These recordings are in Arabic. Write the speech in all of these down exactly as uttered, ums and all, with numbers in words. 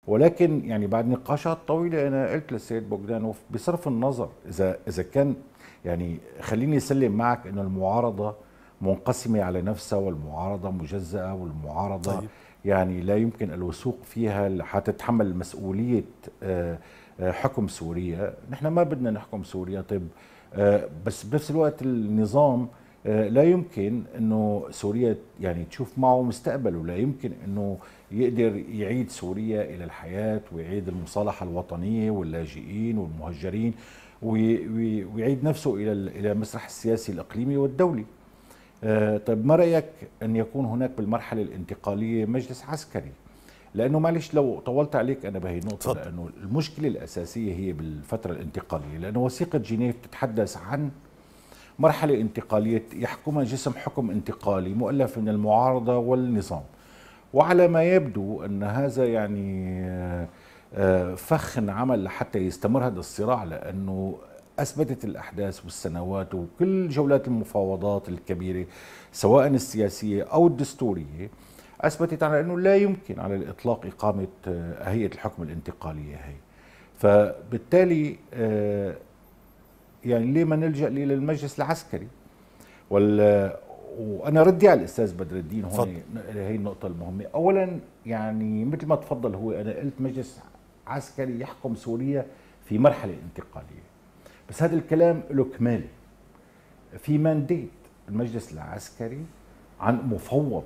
ولكن يعني بعد نقاشات طويله انا قلت للسيد بوغدانوف بصرف النظر اذا اذا كان، يعني خليني اسلم معك انه المعارضه منقسمه على نفسها، والمعارضه مجزاه، والمعارضه طيب. يعني لا يمكن الوثوق فيها حتى تتحمل مسؤوليه آه، آه، حكم سوريا. نحن ما بدنا نحكم سوريا، طيب آه، بس بنفس الوقت النظام آه، لا يمكن انه سوريا يعني تشوف معه مستقبل، ولا يمكن انه يقدر يعيد سوريا الى الحياه ويعيد المصالحه الوطنيه واللاجئين والمهجرين، وي- وي- ويعيد نفسه الى الى المسرح السياسي الاقليمي والدولي. آه، طيب ما رايك ان يكون هناك بالمرحله الانتقاليه مجلس عسكري؟ لانه معلش لو طولت عليك انا بهي النقطه، تفضل. لانه المشكله الاساسيه هي بالفتره الانتقاليه، لانه وثيقه جنيف تتحدث عن مرحلة انتقالية يحكمها جسم حكم انتقالي مؤلف من المعارضة والنظام. وعلى ما يبدو أن هذا يعني آه، آه، فخ عمل لحتى يستمر هذا الصراع، لأنه أثبتت الأحداث والسنوات وكل جولات المفاوضات الكبيرة سواء السياسية أو الدستورية أثبتت على أنه لا يمكن على الإطلاق إقامة آه، هيئة الحكم الانتقالية هي. فبالتالي آه، يعني ليه ما نلجأ للمجلس العسكري؟ وال وانا ردي على الاستاذ بدر الدين تفضل. هون، هي النقطه المهمه. اولا يعني مثل ما تفضل هو، انا قلت مجلس عسكري يحكم سوريا في مرحله انتقاليه، بس هذا الكلام له كماله. في مانديت المجلس العسكري عن مفوض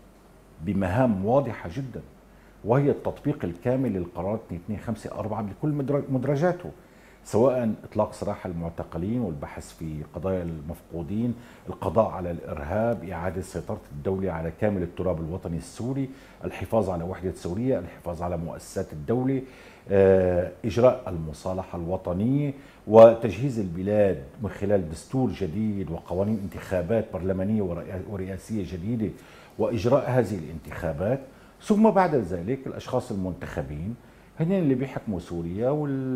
بمهام واضحه جدا، وهي التطبيق الكامل للقرارات اثنين خمسة أربعة بكل مدرجاته، سواء إطلاق سراح المعتقلين والبحث في قضايا المفقودين، القضاء على الإرهاب، إعادة سيطرة الدولة على كامل التراب الوطني السوري، الحفاظ على وحدة سوريا، الحفاظ على مؤسسات الدولة، آه، إجراء المصالحة الوطنية، وتجهيز البلاد من خلال دستور جديد وقوانين انتخابات برلمانية ورئاسية جديدة، وإجراء هذه الانتخابات. ثم بعد ذلك الاشخاص المنتخبين هن اللي بيحكموا سوريا،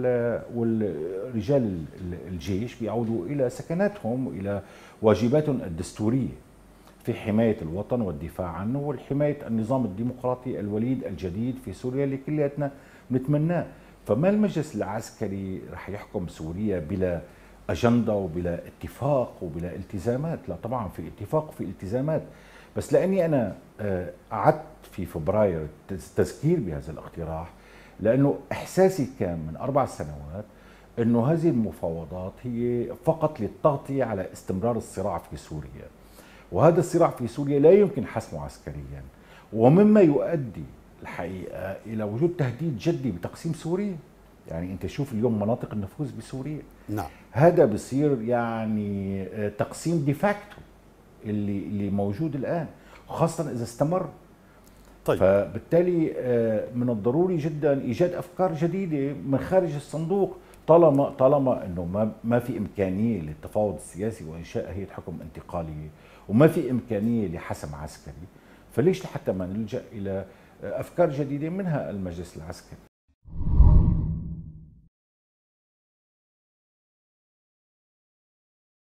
والرجال الجيش بيعودوا الى سكناتهم والى واجباتهم الدستوريه في حمايه الوطن والدفاع عنه والحمايه النظام الديمقراطي الوليد الجديد في سوريا اللي كلياتنا بنتمناه. فما المجلس العسكري رح يحكم سوريا بلا اجنده وبلا اتفاق وبلا التزامات؟ لا طبعا في اتفاق وفي التزامات. بس لاني انا آه، قعدت في فبراير تذكير بهذا الاقتراح، لانه احساسي كان من اربع سنوات انه هذه المفاوضات هي فقط للتغطيه على استمرار الصراع في سوريا، وهذا الصراع في سوريا لا يمكن حسمه عسكريا، ومما يؤدي الحقيقه الى وجود تهديد جدي بتقسيم سوريا. يعني انت شوف اليوم مناطق النفوذ بسوريا، نعم. هذا بصير يعني آه، تقسيم ديفاكتو اللي اللي موجود الان، خاصه اذا استمر. طيب. فبالتالي آه، من الضروري جدا ايجاد افكار جديده من خارج الصندوق، طالما طالما انه ما ما في امكانيه للتفاوض السياسي وانشاء هيئه حكم انتقاليه، وما في امكانيه لحسم عسكري، فليش لحتى ما نلجا الى آه، افكار جديده منها المجلس العسكري؟